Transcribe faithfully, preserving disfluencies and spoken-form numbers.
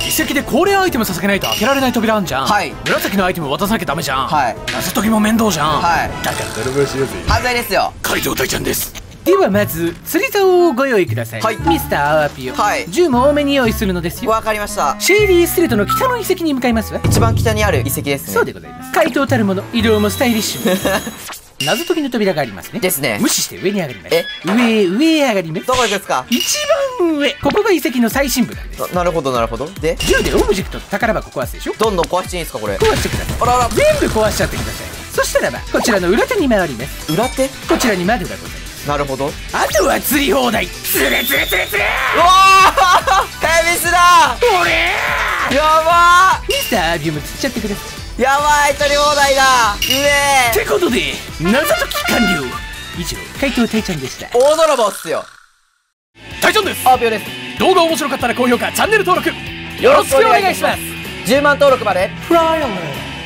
遺跡で高齢アイテムさせないと開けられない扉あんじゃん。 はい。 紫のアイテム渡さなきゃダメじゃん。 はい。 謎解きも面倒じゃん。 はい。 だから泥棒しようぜ。 犯罪ですよ。 怪盗隊ちゃんです。ではまず釣り竿をご用意ください。 はい。 ミスターアワピオ。 はい。 銃も多めに用意するのですよ。 わかりました。 シェイリーストレートの北の遺跡に向かいますわ。 一番北にある遺跡ですね。 そうでございます。怪盗たるもの、移動もスタイリッシュ。謎解きの扉がありますね。 ですね。 無視して上に上がります。 え、 上へ上へ上がります。 どこ行くんですか？ 一番上。ここが遺跡の最深部なんです。 な、なるほどなるほど。で、 銃でオブジェクトと宝箱壊すでしょ。 どんどん壊していいんですかこれ？ 壊してください。 あらあら。 全部壊しちゃってください。そしたらばこちらの裏手に回ります。 裏手？ こちらに窓がございます。 なるほど。 あとは釣り放題。釣れ釣れ釣れ釣れ。 うわあ、ヘビスだ。 おれー。やばー。ミスターアビウム釣っちゃってください。 やばい、取り放題だ。うめー。ってことで謎解き完了。以上、怪盗隊ちゃんでした。 大泥棒っすよ。 隊長です。 アーピオです。 動画面白かったら高評価、チャンネル登録よろしくお願いします。 じゅうまん登録までフライオー